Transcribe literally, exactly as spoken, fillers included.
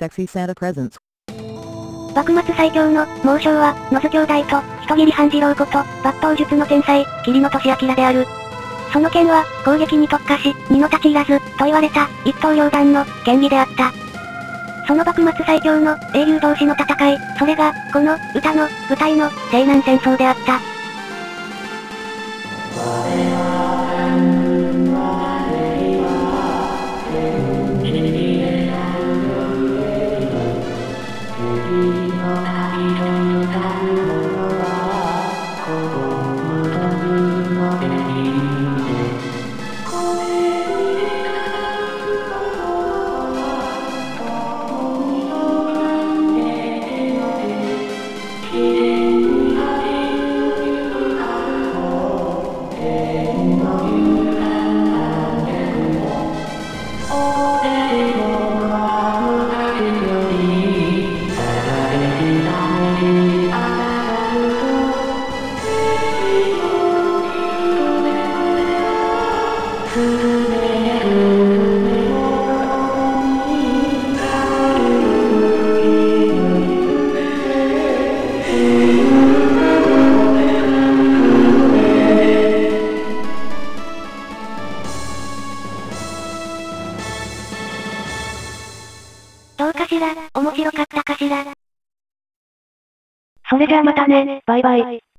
sexy Santa presents. 幕末最強の猛将は、野津兄弟と、人斬半次郎こと、抜刀術の天才、桐野俊明である。その剣は、攻撃に特化し、二の太刀いらず、と言われた、一刀両断の、剣技であった。その幕末最強の、英雄同士の戦い、それが、この、歌の、舞台の、西南戦争であった。どうかしら、面白かったかしら。 それじゃあまたね、バイバイ。